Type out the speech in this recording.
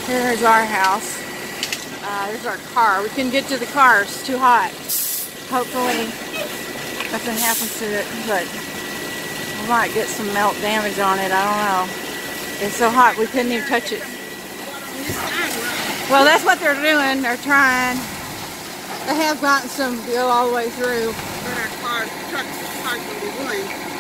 Here's our house. There's our car. We couldn't get to the car. It's too hot. Hopefully nothing happens to it, but we might get some melt damage on it. I don't know. It's so hot we couldn't even touch it. Well, that's what they're doing. They're trying. They have gotten some go all the way through. But our truck's parked where we're going.